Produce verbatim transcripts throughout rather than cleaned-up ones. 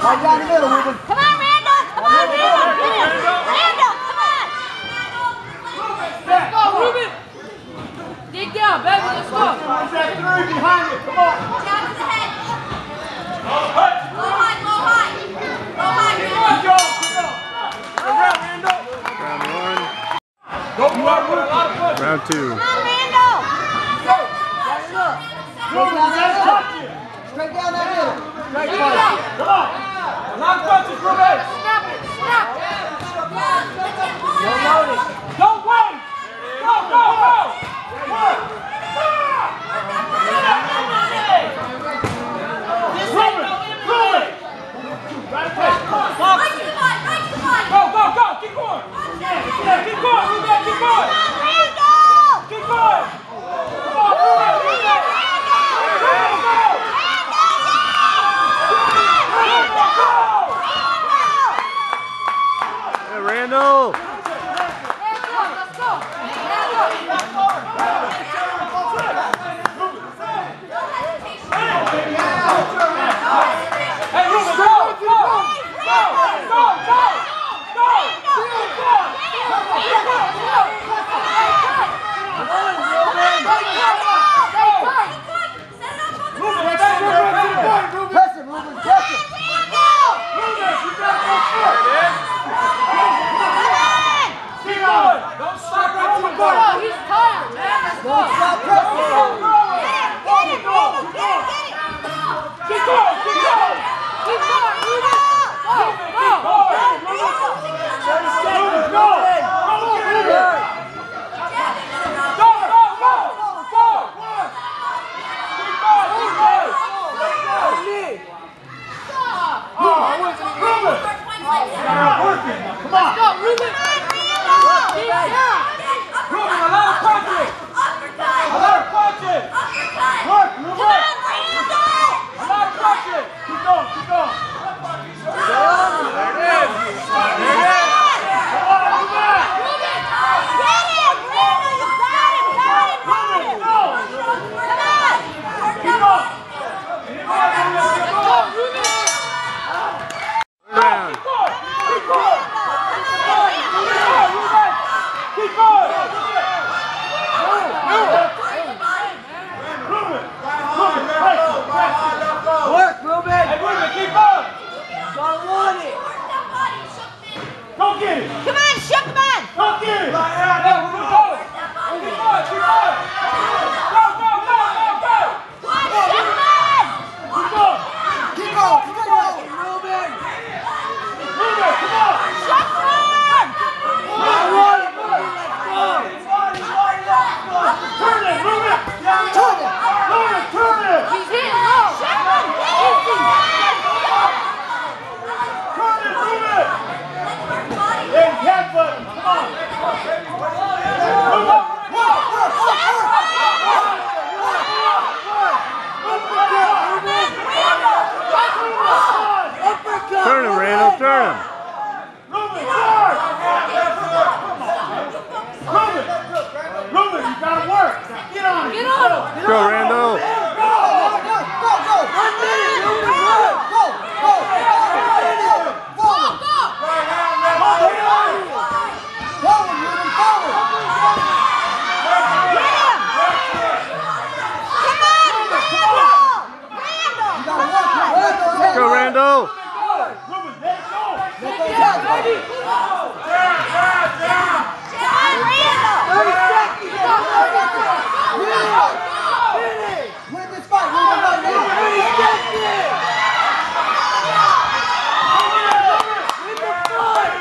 Right down the middle, Ruben. Come on, Randall. Come on, Randall. Randall, come on. Let's go, Ruben. Dig down, baby. Let's go. Who's that three behind you? Come on. Down to the head. Go high, go high. Go high, Good job, good job. Round, Randall. Round one. Go, you are with a lot of punches. Round two. Come on, Randall. Go. Straight down that middle. Straight down that middle. Straight down. Come on. A lot of punches, Ruben. Snap it. Snap. Don't load it. Don't wait. Go, go, go. Work. Ruben, Ruben. Right place. Right to the body, right to the body. Go, go, go. Keep going. Yeah, keep going, Ruben. Keep going. Randall. Keep going. Come on, Ruben. Ruben. Randall! Let's go. Let's go. Hey, Ruben, go, go, go, go, go, go, press him, Ruben, press him. Ruben, you got to go first. Keep going. Don't stop right to the Oh, ball. he's tired, man. Let's go. Don't stop pressing. Keep going. Keep going. Keep going. Keep going. Keep going, Ruben. Go, go. thirty seconds. Go. Go get it. Go, go, go. Go. Keep going. Keep going. Oh, Ruben. You're working. Come on. Go, Ruben. Keep down. Ruben, a lot of punches. A lot of punches. Work, Ruben. A lot of punches. Keep going. Keep going. There it is. There it is. Come on, Ruben. Get him, Randall. You got him, got him, got him. Go. Come on. Keep going. Let's go, Ruben. Round. Keep going. Keep going. Keep going, Ruben. Keep going. Ruben. Ruben, press it, press it. Work, Ruben! Hey, Ruben, keep going. Don't want it! Go get it. Come on, Shookman. Go get it. Hey, Ruben, go. Keep going, keep going. Go, go, go, go, go. Shookman. Keep going. Keep going! Keep going! Ruben! Ruben, come on. Shookman. I want it, Ruben! Let's go! Turn it, Ruben. Turn it. Ruben, turn it. He's hitting low. Shookman, easy. Turn it, Ruben. Hey, cat button. Come on. Ruben. Turn him, Randall, turn him. Ruben, work. Ruben. Ruben, you gotta work. Get on it. Get on him. Go, Randall. Go. Go, go, go! One minute, Ruben! Go! Go! Go! Forward! Forward, Ruben! Forward! Go, Randall. Ruben, let go. Let go, Jack, baby! thirty seconds! Finish! Win this fight! Win the fight now! thirty seconds! Win the fight!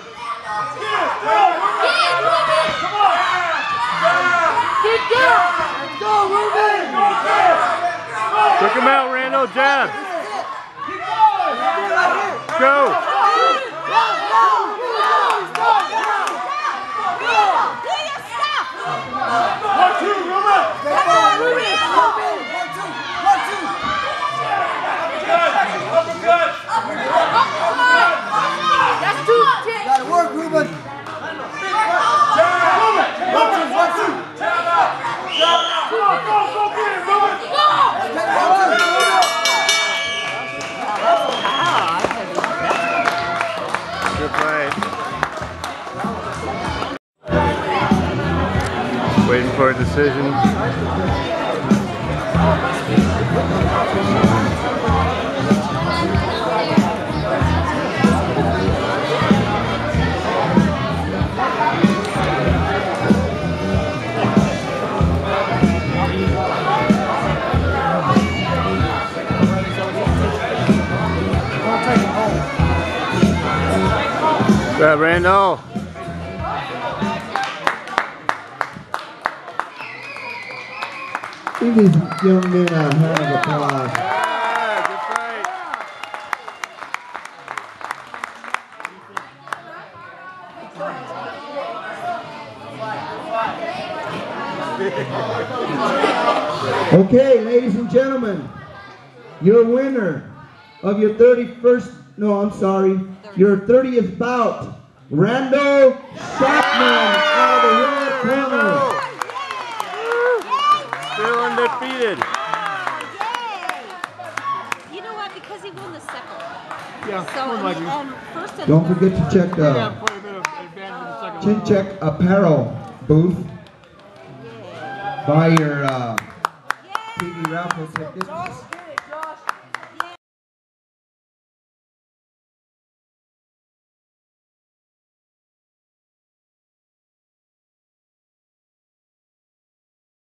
Keep down. Let's go, Ruben! Took him out, Randall. Jab. Keep going. Right here! Go. One, two, Ruben. Come on, Ruben! Ruben! One, two! One, two! Uppercut. That's two. Gotta work, Ruben! Ruben. One, two, one, two. Go, go, go get it, Ruben. Go. Take one, two! Waiting for a decision. Yeah, Randall. Give these young men a hand of applause. Yeah, good fight. Okay, ladies and gentlemen, your winner of your thirty-first, no, I'm sorry, your thirtieth bout, Randall Shackman out of the red corner. Still undefeated. Yay! You know what? Because he won the second. Yeah, So, more and, likely. and first and Don't forget to check Yeah, the quite a bit of advantage in the second Chin round. Check Apparel booth. Yeah. Buy your uh, Yay! T V raffle tickets.